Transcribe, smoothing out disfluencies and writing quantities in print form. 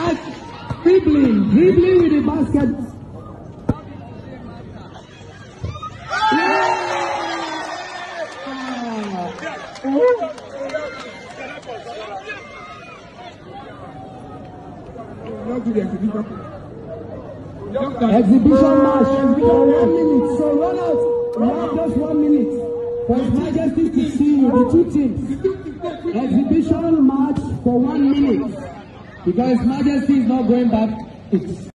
match. Dribbling with the basket. Exhibition match for 1 minute. So run out. We have just 1 minute for His Majesty to see you, the two teams. Exhibition match for 1 minute because His Majesty is not going back.